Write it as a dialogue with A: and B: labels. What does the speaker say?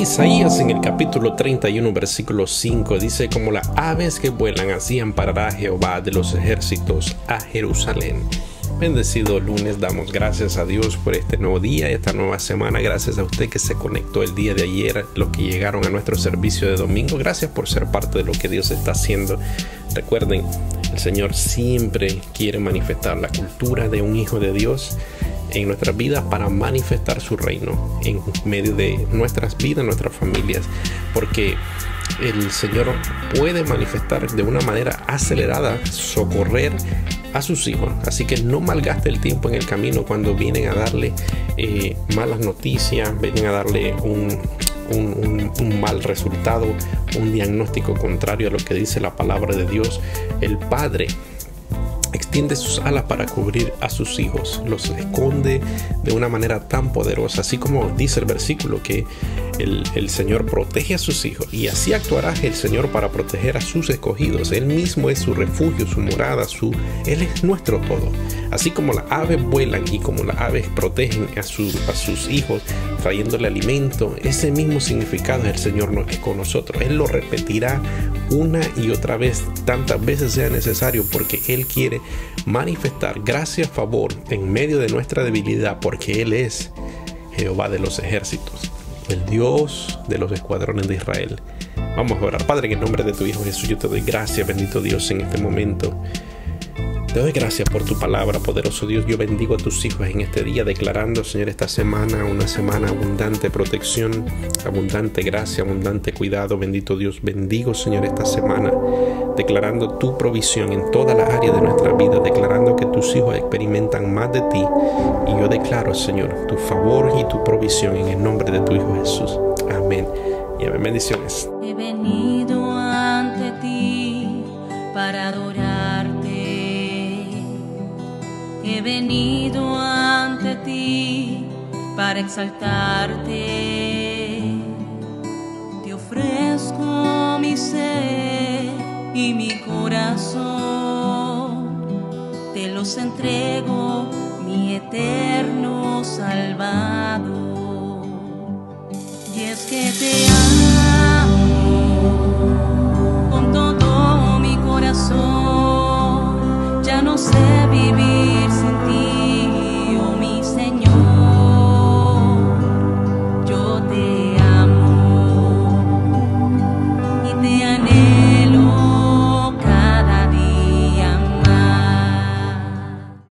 A: Isaías en el capítulo 31 versículo 5 dice: como las aves que vuelan, así amparará Jehová de los ejércitos a Jerusalén. Bendecido lunes, damos gracias a Dios por este nuevo día, esta nueva semana. Gracias a usted que se conectó el día de ayer, los que llegaron a nuestro servicio de domingo. Gracias por ser parte de lo que Dios está haciendo. Recuerden, el Señor siempre quiere manifestar la cultura de un hijo de Dios en nuestras vidas para manifestar su reino en medio de nuestras vidas, nuestras familias, porque el Señor puede manifestar de una manera acelerada, socorrer a sus hijos. Así que no malgaste el tiempo en el camino cuando vienen a darle malas noticias, vienen a darle un mal resultado, un diagnóstico contrario a lo que dice la palabra de Dios. El Padre extiende sus alas para cubrir a sus hijos, los esconde de una manera tan poderosa, así como dice el versículo que el Señor protege a sus hijos, y así actuará el Señor para proteger a sus escogidos. Él mismo es su refugio, su morada, Él es nuestro todo. Así como las aves vuelan y como las aves protegen a sus hijos trayéndole alimento, ese mismo significado el Señor es con nosotros. Él lo repetirá una y otra vez, tantas veces sea necesario, porque Él quiere manifestar gracia, favor en medio de nuestra debilidad, porque Él es Jehová de los ejércitos, el Dios de los escuadrones de Israel. Vamos a orar. Padre, en el nombre de tu Hijo Jesús, yo te doy gracias, bendito Dios, en este momento. Te doy gracias por tu palabra, poderoso Dios. Yo bendigo a tus hijos en este día, declarando, Señor, esta semana una semana abundante protección, abundante gracia, abundante cuidado. Bendito Dios, bendigo, Señor, esta semana, declarando tu provisión en todas las áreas de nuestra vida, declarando que tus hijos experimentan más de ti. Y yo declaro, Señor, tu favor y tu provisión en el nombre de tu Hijo Jesús. Amén. Y amén. Bendiciones.
B: He venido ante ti para adorarte. He venido ante ti para exaltarte. Te ofrezco mi ser y mi corazón. Te los entrego, mi eterno Salvador. Y es que te amo con todo mi corazón. Ya no sé vivir